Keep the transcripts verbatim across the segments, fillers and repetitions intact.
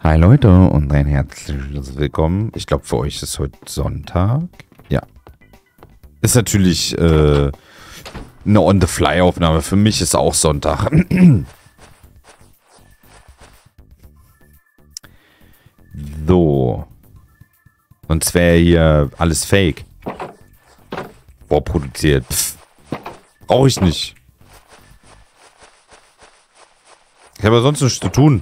Hi Leute und ein herzliches Willkommen. Ich glaube, für euch ist heute Sonntag. Ja. Ist natürlich äh, eine On-the-Fly-Aufnahme. Für mich ist auch Sonntag. So. Sonst wäre hier alles Fake. Vorproduziert. Pff. Brauche ich nicht. Ich habe ja sonst nichts zu tun.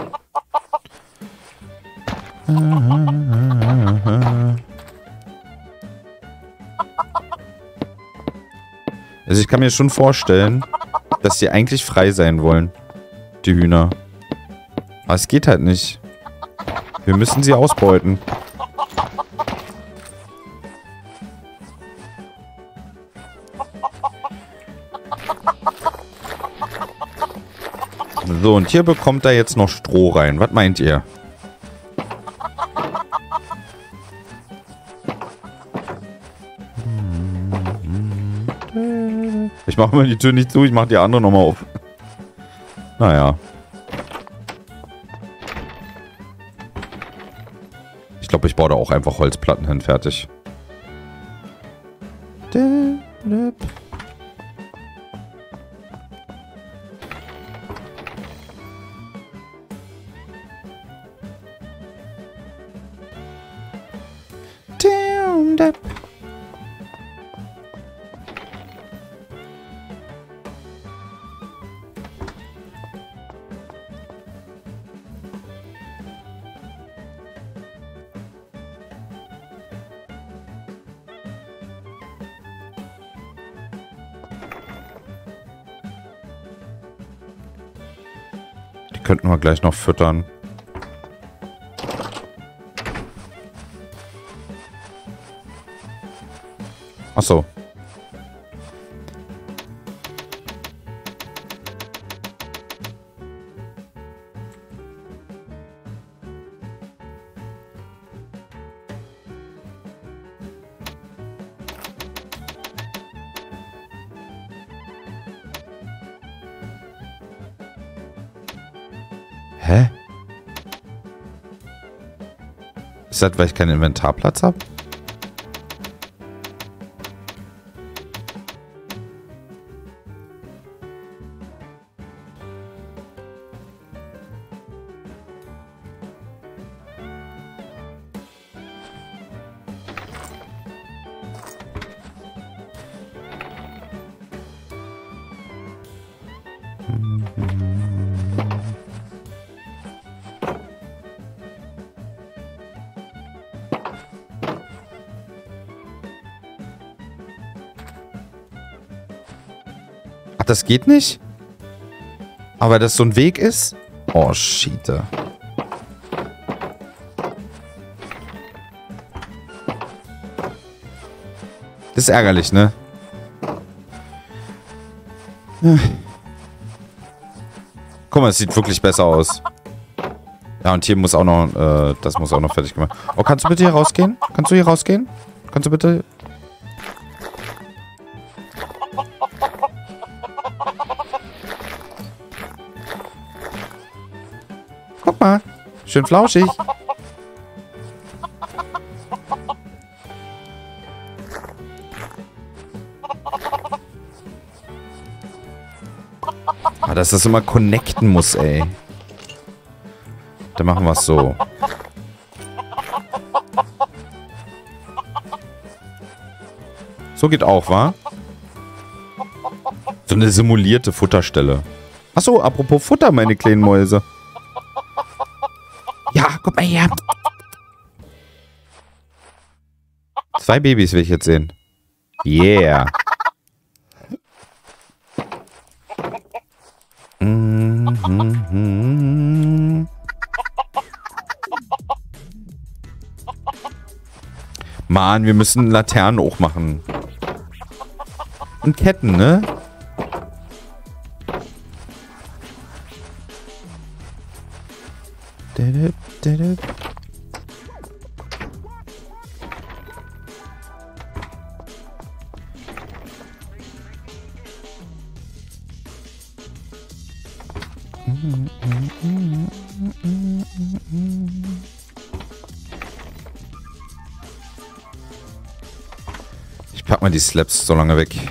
Also ich kann mir schon vorstellen, dass sie eigentlich frei sein wollen, die Hühner. Aber es geht halt nicht. Wir müssen sie ausbeuten. So, und hier bekommt er jetzt noch Stroh rein. Was meint ihr? Ich mache mal die Tür nicht zu, ich mache die andere nochmal auf. Naja. Ich glaube, ich baue da auch einfach Holzplatten hin, fertig. Die könnten wir gleich noch füttern. Ach so. Hä? Ist das, weil ich keinen Inventarplatz habe? Ach, das geht nicht? Aber dass so ein Weg ist? Oh, shit. Das ist ärgerlich, ne? Guck mal, es sieht wirklich besser aus. Ja, und hier muss auch noch, äh, das muss auch noch fertig gemacht. Oh, kannst du bitte hier rausgehen? Kannst du hier rausgehen? Kannst du bitte... Guck mal. Schön flauschig. Ah, dass das immer connecten muss, ey. Dann machen wir es so. So geht auch, wa? So eine simulierte Futterstelle. Achso, apropos Futter, meine kleinen Mäuse. Ja, guck mal her. Zwei Babys will ich jetzt sehen. Yeah. Mm-hmm. Mann, wir müssen Laternen hochmachen. Und Ketten, ne? Ich pack mal die Slabs so lange weg.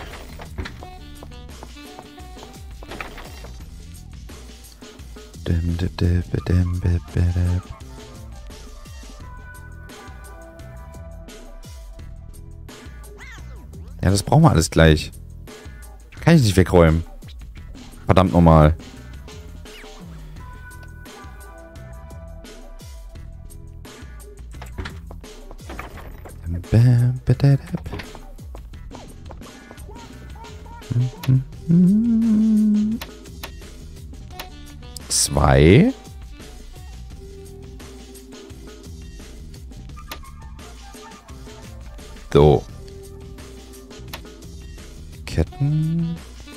Ja, das brauchen wir alles gleich. Kann ich nicht wegräumen. Verdammt nochmal. Zwei. So. Ketten.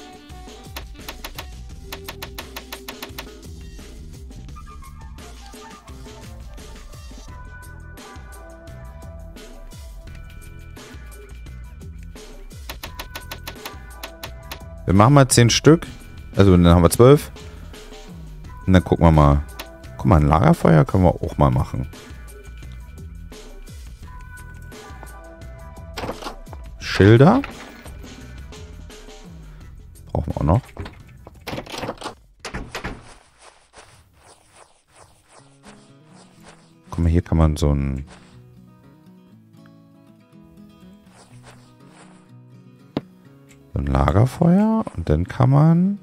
Wir machen mal zehn Stück. Also dann haben wir zwölf. Und dann gucken wir mal. Guck mal, ein Lagerfeuer können wir auch mal machen. Schilder. Brauchen wir auch noch. Guck mal, hier kann man so ein... So ein Lagerfeuer. Und dann kann man...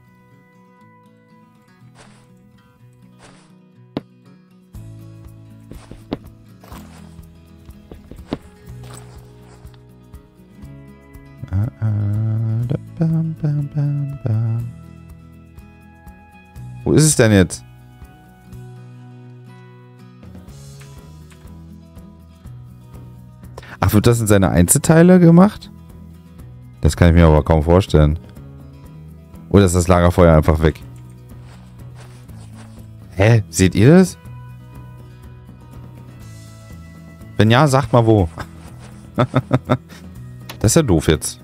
Wo ist es denn jetzt? Ach, wird das in seine Einzelteile gemacht? Das kann ich mir aber kaum vorstellen. Oder ist das Lagerfeuer einfach weg? Hä? Seht ihr das? Wenn ja, sagt mal wo. Das ist ja doof jetzt.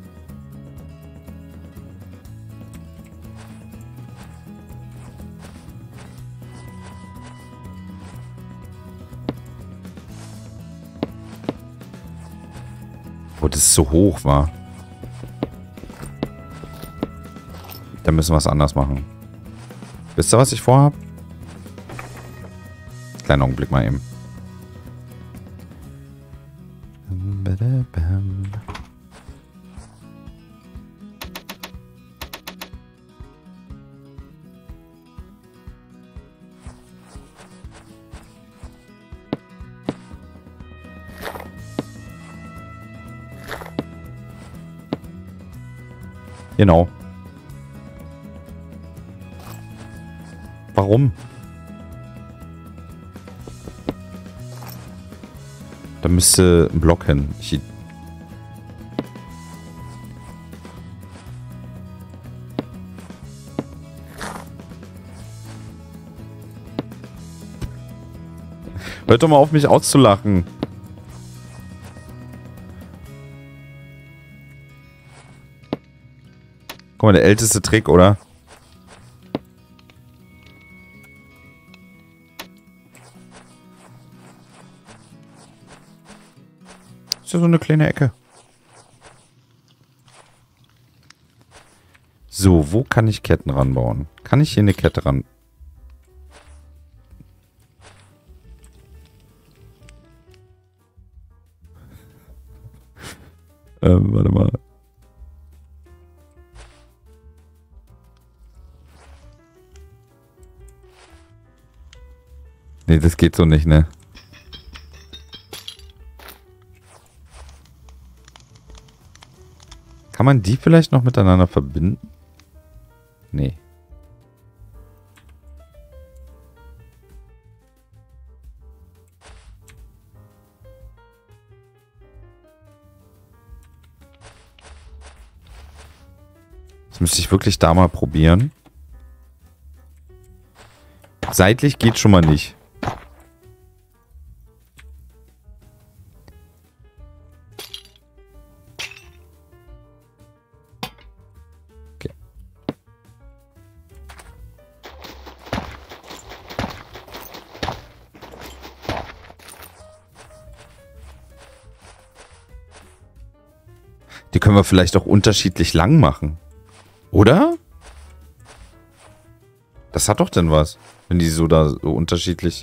Wo das so hoch war. Da müssen wir es anders machen. Wisst ihr, was ich vorhab? Kleinen Augenblick mal eben. Genau. Warum? Da müsste ein Block hin. Ich Hört doch mal auf, mich auszulachen. Guck mal, der älteste Trick, oder? Ist ja so eine kleine Ecke. So, wo kann ich Ketten ranbauen? Kann ich hier eine Kette ran... ähm, warte mal. Nee, das geht so nicht, ne? Kann man die vielleicht noch miteinander verbinden? Nee. Das müsste ich wirklich da mal probieren. Seitlich geht schon mal nicht. Die können wir vielleicht auch unterschiedlich lang machen. Oder? Das hat doch denn was. Wenn die so da so unterschiedlich...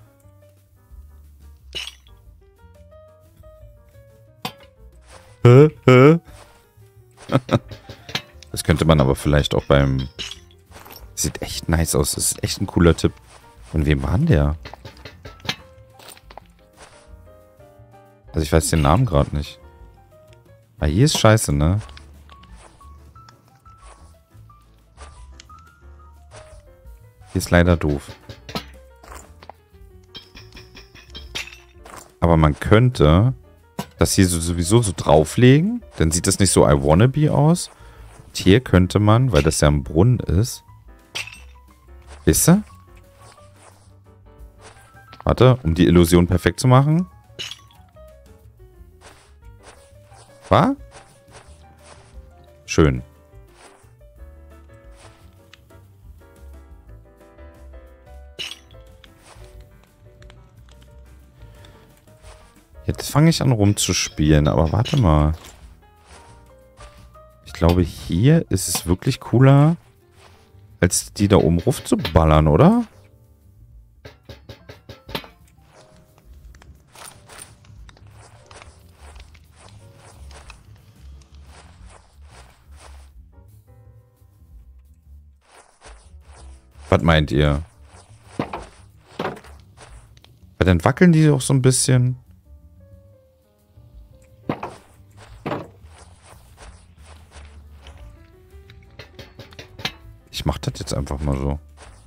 Hä? Hä? Das könnte man aber vielleicht auch beim... Sieht echt nice aus. Das ist echt ein cooler Tipp. Von wem war denn der? Also ich weiß den Namen gerade nicht. Ah, hier ist scheiße, ne? Hier ist leider doof. Aber man könnte das hier so, sowieso so drauflegen. Dann sieht das nicht so I wannabe aus. Und hier könnte man, weil das ja ein Brunnen ist. Wisst ihr? Warte, um die Illusion perfekt zu machen. War? Schön. Jetzt fange ich an rumzuspielen, aber warte mal. Ich glaube, hier ist es wirklich cooler, als die da oben ruf zu ballern, oder? Was meint ihr? Weil dann wackeln die doch so ein bisschen. Ich mach das jetzt einfach mal so.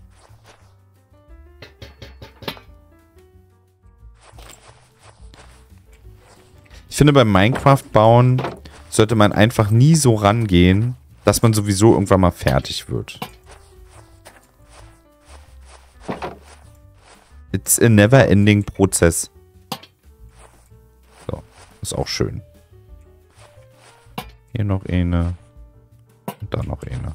Ich finde, beim Minecraft-Bauen sollte man einfach nie so rangehen, dass man sowieso irgendwann mal fertig wird. It's a never-ending Prozess. So, ist auch schön. Hier noch eine. Und da noch eine.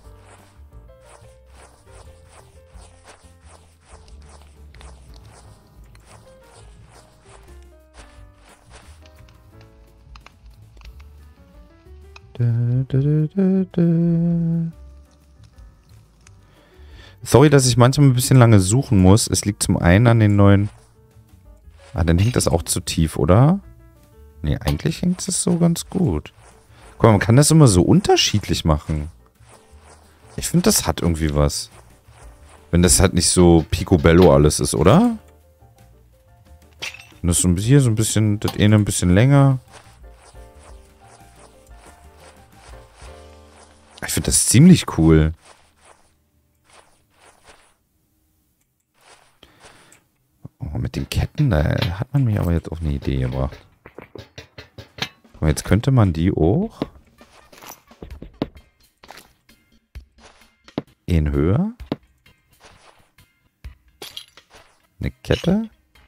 Da, da, da, da, da. Sorry, dass ich manchmal ein bisschen lange suchen muss. Es liegt zum einen an den neuen... Ah, dann hängt das auch zu tief, oder? Nee, eigentlich hängt es so ganz gut. Guck mal, man kann das immer so unterschiedlich machen. Ich finde, das hat irgendwie was. Wenn das halt nicht so picobello alles ist, oder? Und das so hier so ein bisschen, das eine ein bisschen länger. Ich finde das ziemlich cool. Oh, mit den Ketten, da hat man mich aber jetzt auf eine Idee gebracht. Aber jetzt könnte man die auch in höher. Eine Kette.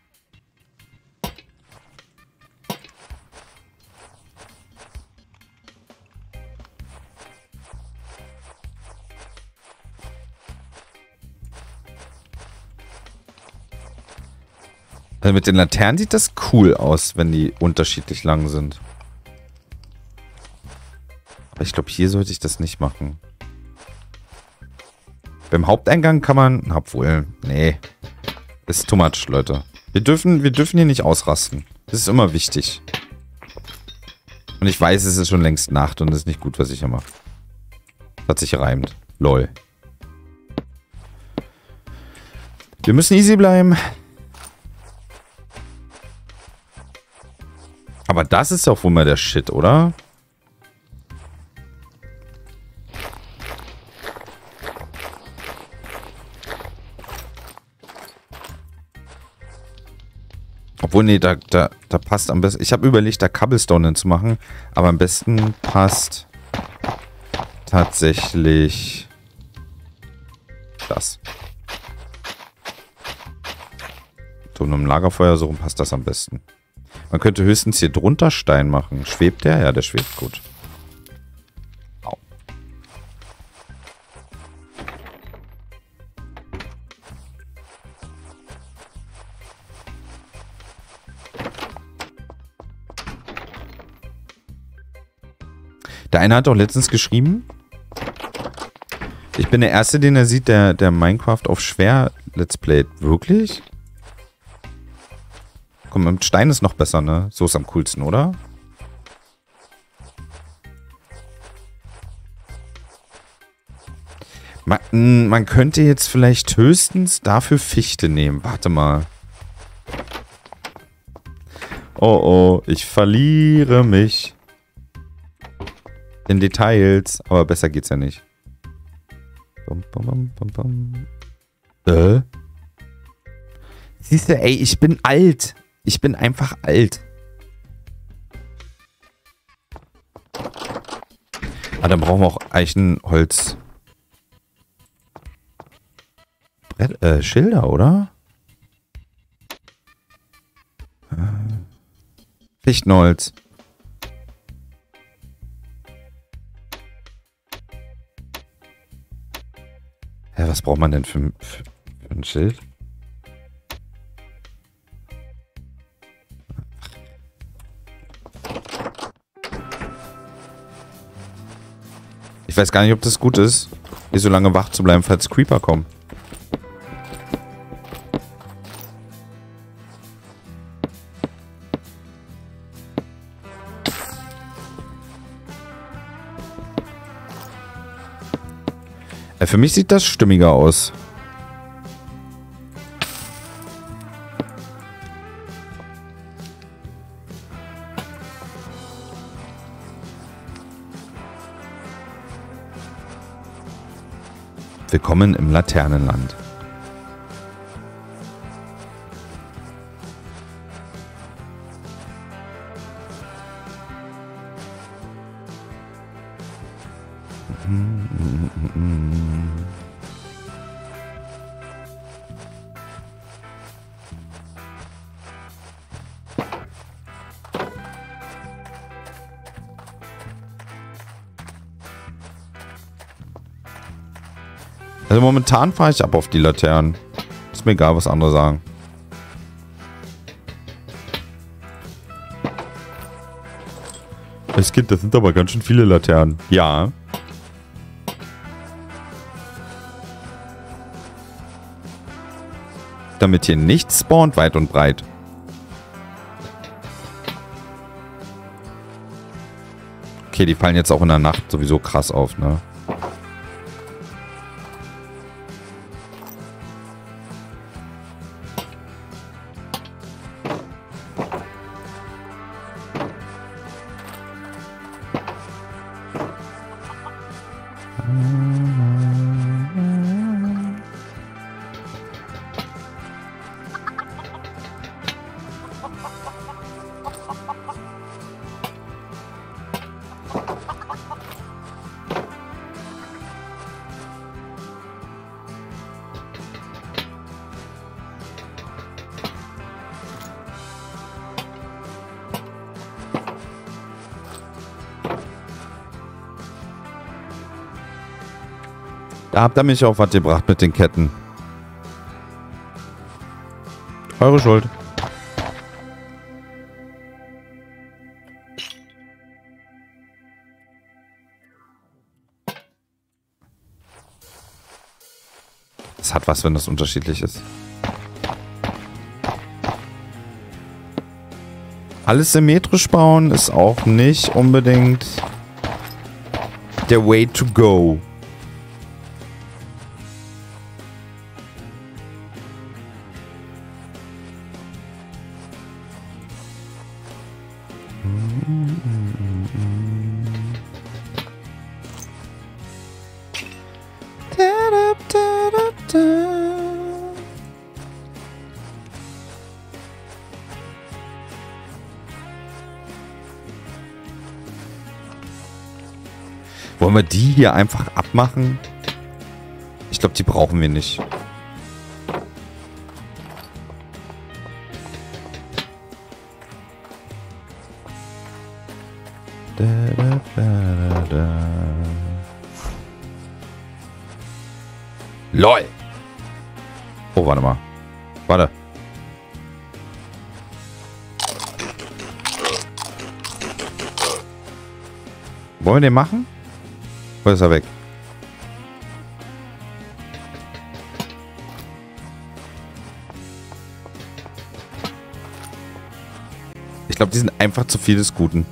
Also mit den Laternen sieht das cool aus, wenn die unterschiedlich lang sind. Aber ich glaube, hier sollte ich das nicht machen. Beim Haupteingang kann man... Obwohl, nee. Das ist too much, Leute. Wir dürfen, wir dürfen hier nicht ausrasten. Das ist immer wichtig. Und ich weiß, es ist schon längst Nacht und es ist nicht gut, was ich hier mache. Hat sich reimt. Lol. Wir müssen easy bleiben. Aber das ist doch wohl mal der Shit, oder? Obwohl, nee, da, da, da passt am besten... Ich habe überlegt, da Cobblestone hinzumachen, aber am besten passt tatsächlich das. So, in einem Lagerfeuer so rum passt das am besten. Man könnte höchstens hier drunter Stein machen. Schwebt der? Ja, der schwebt gut. Au. Der eine hat doch letztens geschrieben, ich bin der Erste, den er sieht, der, der Minecraft auf schwer Let's Playt. Wirklich? Komm, mit Stein ist noch besser, ne? So ist am coolsten, oder? Man, man könnte jetzt vielleicht höchstens dafür Fichte nehmen. Warte mal. Oh oh, ich verliere mich. In Details. Aber besser geht's ja nicht. Bum, bum, bum, bum. Äh? Siehst du, ey, ich bin alt. Ich bin einfach alt. Ah, dann brauchen wir auch Eichenholz. Brett, äh, Schilder, oder? Äh, Fichtenholz. Ja, was braucht man denn für, für, für ein Schild? Ich weiß gar nicht, ob das gut ist, hier so lange wach zu bleiben, falls Creeper kommen. Ja, für mich sieht das stimmiger aus. Willkommen im Laternenland. Also momentan fahre ich ab auf die Laternen. Ist mir egal, was andere sagen. Es gibt, das sind aber ganz schön viele Laternen. Ja. Damit hier nichts spawnt, weit und breit. Okay, die fallen jetzt auch in der Nacht sowieso krass auf, ne? Da habt ihr mich auf was gebracht mit den Ketten. Eure Schuld. Es hat was, wenn das unterschiedlich ist. Alles symmetrisch bauen ist auch nicht unbedingt der way to go. Wollen wir die hier einfach abmachen? Ich glaube, die brauchen wir nicht. Da, da, da, da. LOL! Oh, warte mal. Warte. Wollen wir den machen? Oder ist er weg? Ich glaube, die sind einfach zu viel des Guten.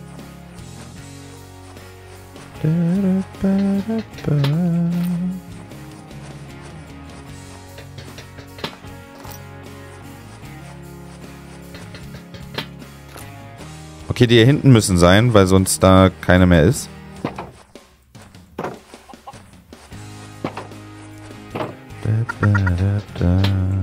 Okay, die hier hinten müssen sein, weil sonst da keiner mehr ist. Da, da, da, da.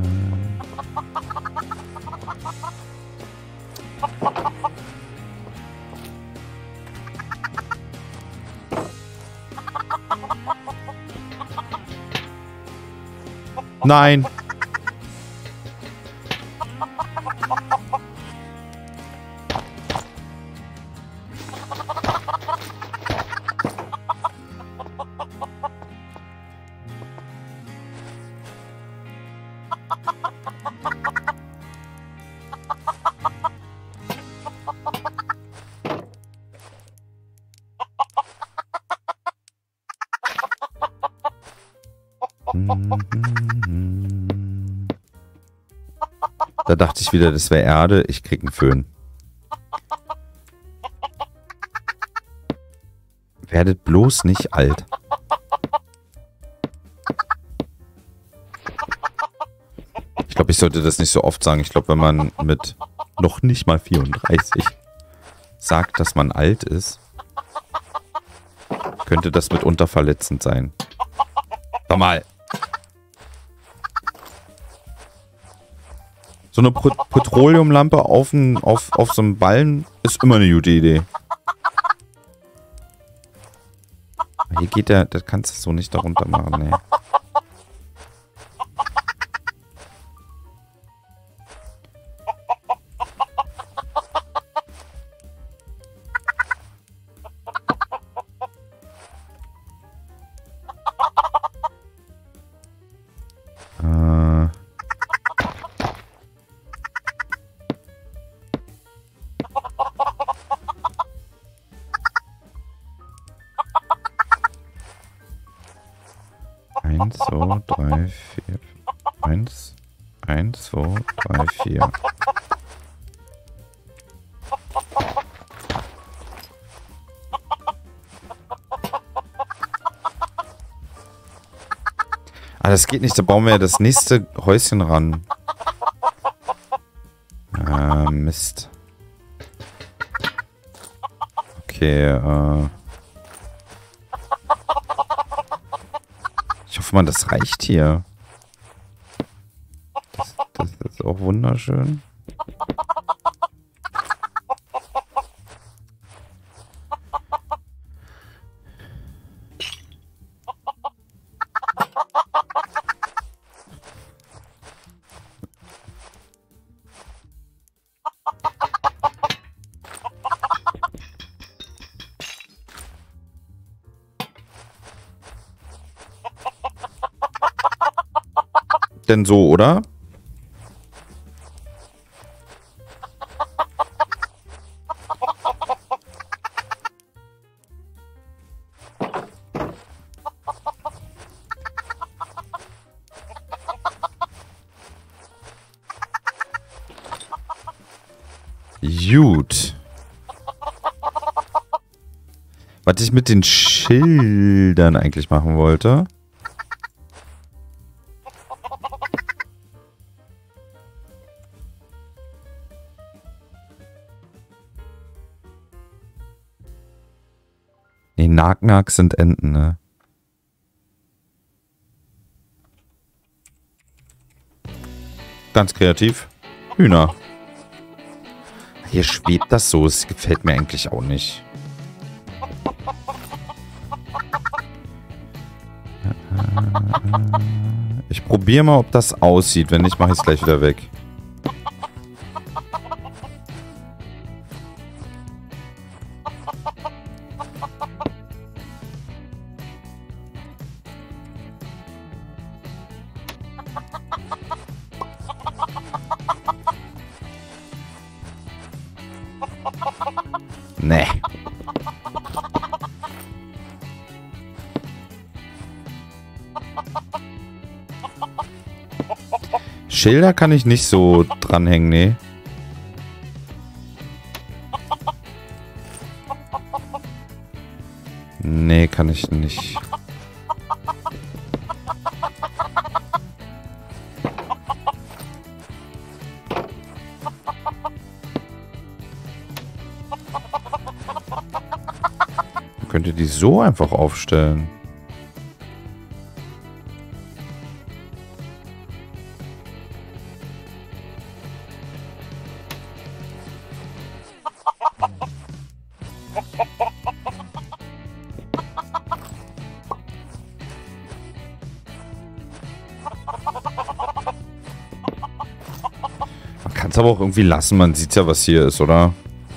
Nein. Da dachte ich wieder, das wäre Erde. Ich krieg einen Föhn. Werdet bloß nicht alt. Ich glaube, ich sollte das nicht so oft sagen. Ich glaube, wenn man mit noch nicht mal vierunddreißig sagt, dass man alt ist, könnte das mitunter verletzend sein. Sag mal. So eine Pot- Petroleumlampe auf, ein, auf, auf so einem Ballen ist immer eine gute Idee. Hier geht der, das kannst du so nicht darunter machen, ne. Eins, zwei, drei, vier. Eins, eins, zwei, drei, vier. Ah, das geht nicht. Da bauen wir ja das nächste Häuschen ran. Ah, Mist. Okay, äh... ich hoffe mal, das reicht hier. Das, das ist auch wunderschön. Denn so, oder? Gut. Was ich mit den Schildern eigentlich machen wollte. Nee, Nack-Nack sind Enten, ne? Ganz kreativ. Hühner. Hier schwebt das so. Es gefällt mir eigentlich auch nicht. Ich probiere mal, ob das aussieht. Wenn nicht, mache ich es gleich wieder weg. Nee. Schilder kann ich nicht so dranhängen, nee. Nee, kann ich nicht. Man könnte die so einfach aufstellen. Man kann es aber auch irgendwie lassen, man sieht ja, was hier ist, oder?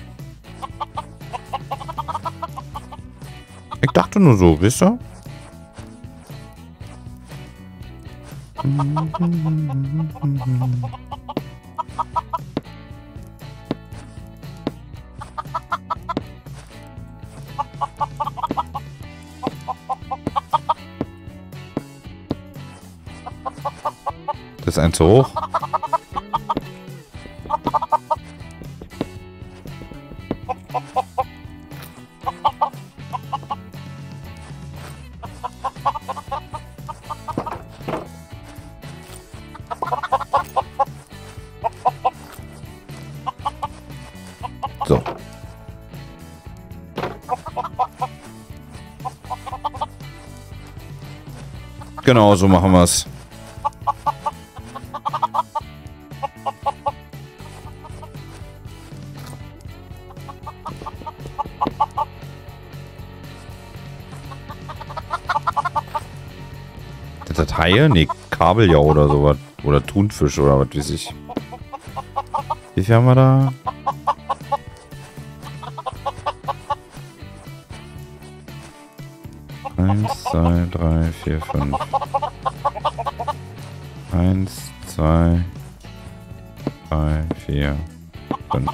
Ich dachte nur so, wisst ihr? Das ist ein zu hoch. So. Genau, so machen wir es. Das Haie? Nee, Kabeljau oder sowas. Oder Thunfisch oder was weiß ich. Wie viel haben wir da? Eins, zwei, drei, vier, fünf. Eins, zwei, drei, vier, fünf.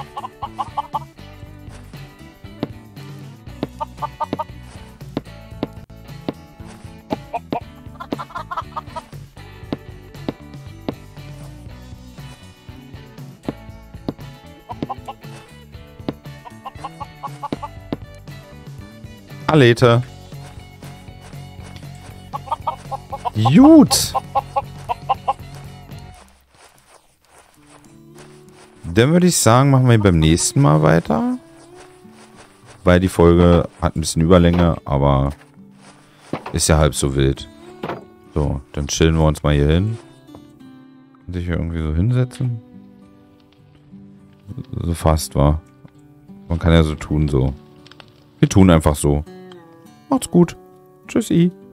Alete. Gut. Dann würde ich sagen, machen wir beim nächsten Mal weiter. Weil die Folge hat ein bisschen Überlänge, aber ist ja halb so wild. So, dann chillen wir uns mal hier hin. Kann sich hier irgendwie so hinsetzen? So fast, war. Man kann ja so tun, so. Wir tun einfach so. Macht's gut. Tschüssi.